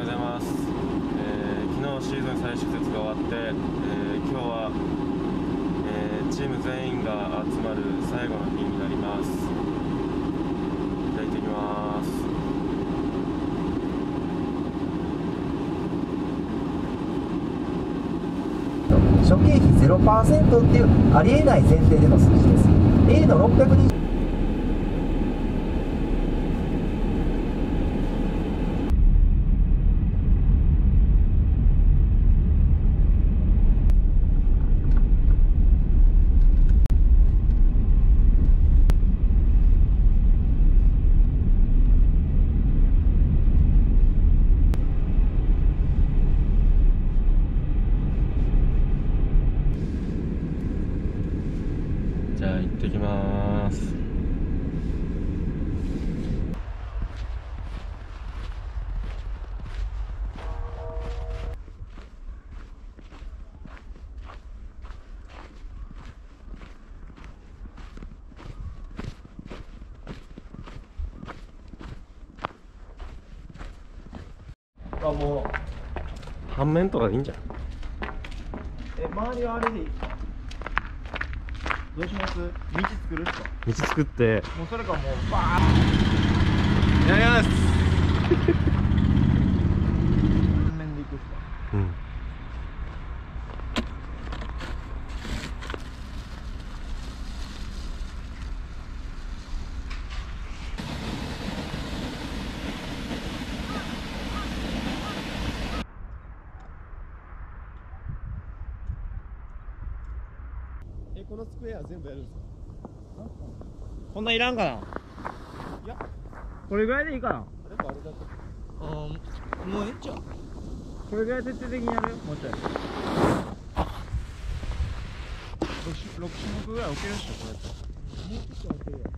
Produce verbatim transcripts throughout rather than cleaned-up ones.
ようございます。えー、昨日シーズン最終節が終わって、えー、今日は、えー、チーム全員が集まる最後の日になります。じゃあ行ってきます。 諸経費 ゼロパーセント っていうありえない前提での数字です。A のろっぴゃくにじゅうじゃあ行ってきます。 あ、もう半面とかでいいんじゃん。 え、周りはあれでいいですか？どうします？道作るっすか？ 道作ってもうそれかもうバーンやります。 面でいくっすか？ うん。 え、このスクエア全部やるんですか？ こんないらんかな？ いや、 これぐらいでいいかな？ あれかあれだけ。 うん、もうええんちゃう？これぐらい徹底的にやる？もうちょいろく種目ぐらい置けるっしょ、これやったら。 もうちょっと置けるよ。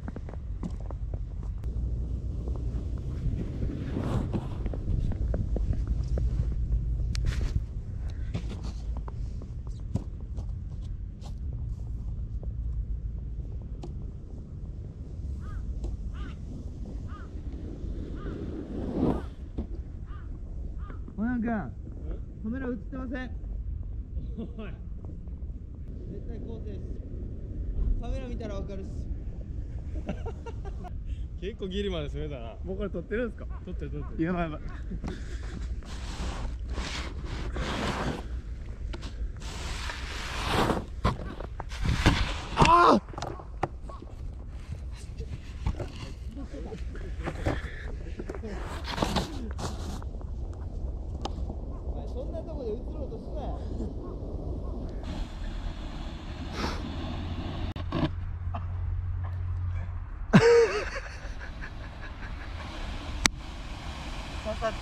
小山君、カメラ映ってません。 おい、 絶対肯定です。カメラ見たらわかるっす。 結構ギリまで攻めたな。 もうこれ撮ってるんですか？ 撮ってる撮ってる。 やばいやばい。ああ。そんなとこで映ろうとすなよ。刺さった。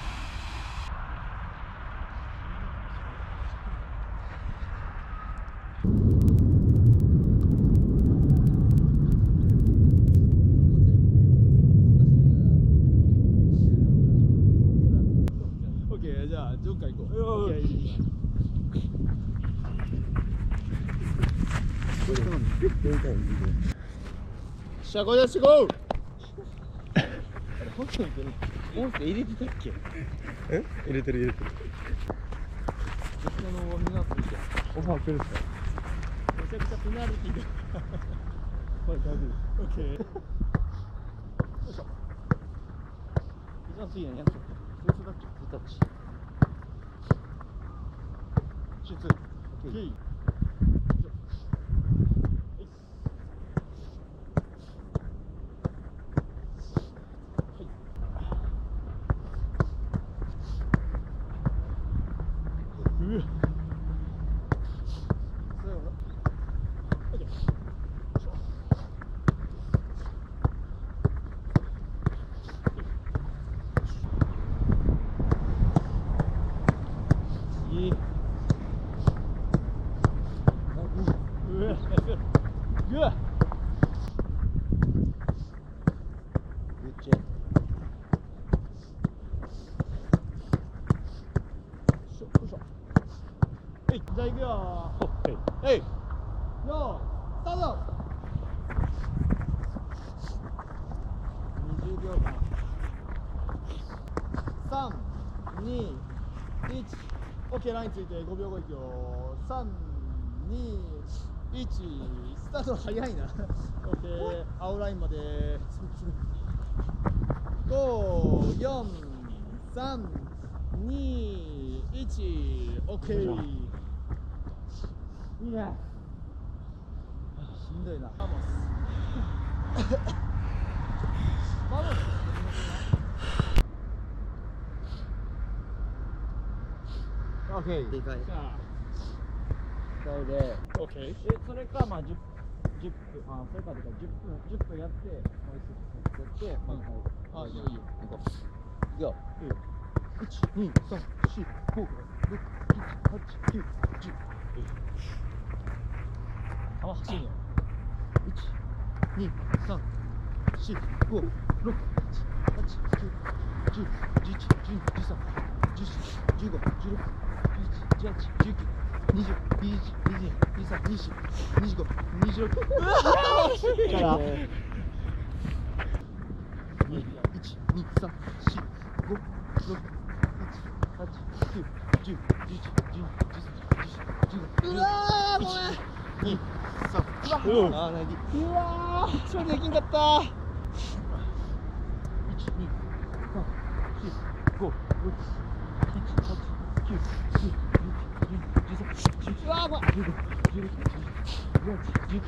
オッケー、じゃあジョーカー行こう。 オッケー。 しゃこ出してこう。 本当に音声入れてたっけ？ え？入れてる入れてる。 こちらのみんなついて。 オファー来るっすか？ めちゃくちゃペナルティーで。 これ大丈夫です。 オッケー。よいしょ。 一番次何やつ？ スーツタッチ。 タッチ。 シーツー。オッケー。うわ。そうよな。オッケー。よいしょ。いい。うわ。うわ。 めっちゃ。 よいしょよいしょ。はい、じゃあ行くよー。はい。よー、スタート。にじゅうびょうかん。さん、 に、いち、OK、ラインついてごびょうごいくよ。さん、に、いち、スタート早いな。OK、青ラインまで。ご、よん、さん、に、いち、OK。いいね。しんどいな。バモス。バモス。オッケー。でかい。それで、オッケー。で、それか、まあ、十、十分、あ、それか、十分、十分やって、もう一つやって、まあ、あ、いいよ、いいよ。行こう。いいよ。いいよ。一、二、三、四、五、六、七、八、九、十。あ、走るよ。一、二、三、四、五、六、七、八、九、十、十一、十二、十三、十四、十五、十六、十七、十八、十九、二十、二十一、二十二、二十三、二十、二十五、二十六。から。一、二、三、四、五、六、七、八、九、十、十一、十二、十三、十四、十五。うわー、ごめん。二、三、うわ、あー、ない。うわー、処理できんかった。一、二、三、四、五、六、七、八、九、十、十一、十二、十三、十四、うわー、ごめん。十五、十六、十七、十八、十九、二十、二十、二十、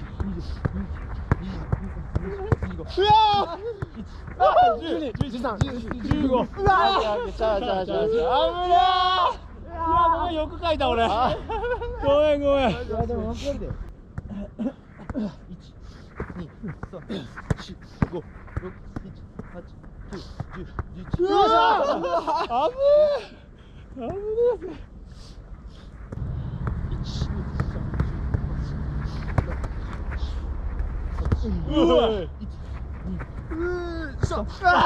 二十、二十五。うわー。一、あ、十二、十三、十四、十五。うわー。ちゃうちゃうちゃうちゃう。危ねえ。いや、ごめん、よく書いた俺。ごめんごめん。いや、でも分かるで。一、二、三、四、五、六、七、八、九、十、十一。うわー。あぶねえ。あぶねえ。一、二、三、四、五、六、七、八、九、十。うわ。一、二、三、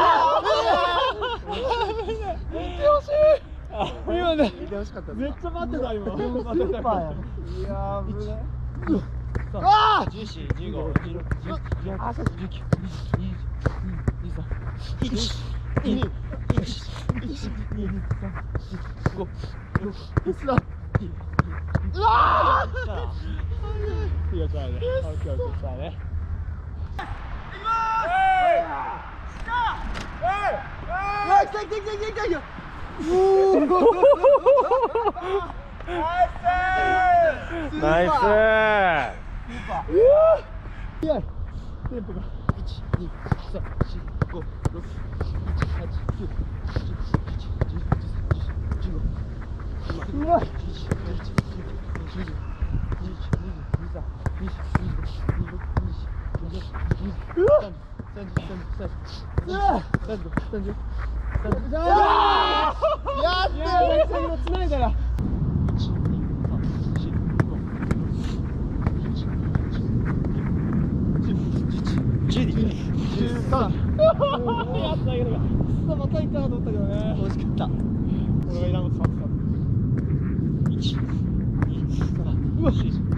見てほしい。今ね、見てほしかった。めっちゃ待ってた今。待ってた。いやー、危ね。ああ。十四、十五、十六、十七、十八、十九、二十、二十、二十三、一、二、一、一、二、三、四、五、六、七、八。うわー。いや、そうね。オッケーオッケー、そうね。 ナイスー。 テンポが一、二、三、四、五、六、七、八、九、十、十一、十二、十三、十五。うまい。十一、十二、十三、二十、二十、二十、二十、二十、二十、二十、二十、二十、三十、三十、三十、三十、三十、三十、三十。やってー。先のつないだら。一、二、三、四、五、六、七、十二、十三。やったけど、さまたいったなと思ったけどね。惜しかった。俺がいらんこと触ってた。一、二、三、うわ。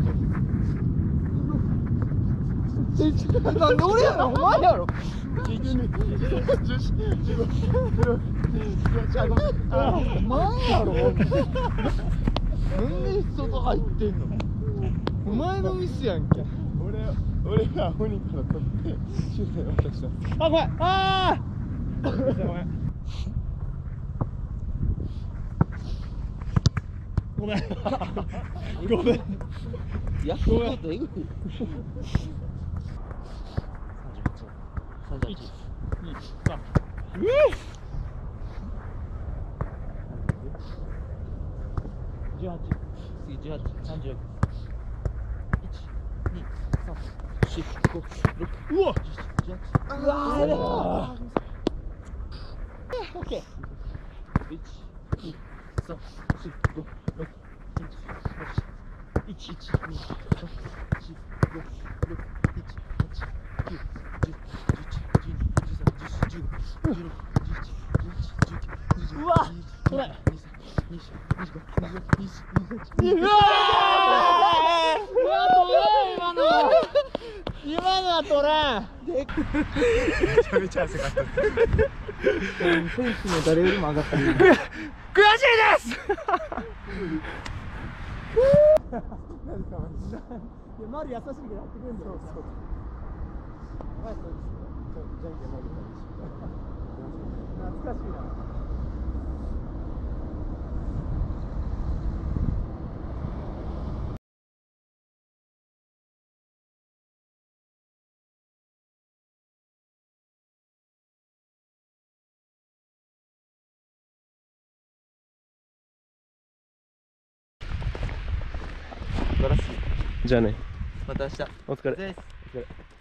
なんで俺やろ、お前やろ。十一、十二、十四、十五、十六、十七、ごめん。お前やろ。なんで外入ってんの。お前のミスやんけ。 俺俺が鬼から取ってシュート渡した。 あ、ごめん。ああ。ごめん。ごめん。ごめん。 いや、ごめん。えぐい。三十八。 二、三。うえ。十八。 次十八、三十六。 一、二、三、四、五、六。うわ。十八。うわー。うわー。オッケー。一、二、三、四、五、六、七、八。一、一、二、三、四、五、六、七、八、九、十、十一、十二、十三、十四、十五、十六、十七、十八、十九、二十。うわ。これ。二十、二十、二十五、二十六、二十、二十八。うわー。うわ、怖い今の。 今のは取らん。 めちゃめちゃ汗かいた。 選手も誰よりも上がってる。 悔しいです。 いや、丸優しいけどやってくれんだよ。そうそう。はい、そうですよ。じゃんけん負けたりし。懐かしいな。 素晴らしい。じゃあね。 また明日。 お疲れ。 です。 お疲れ。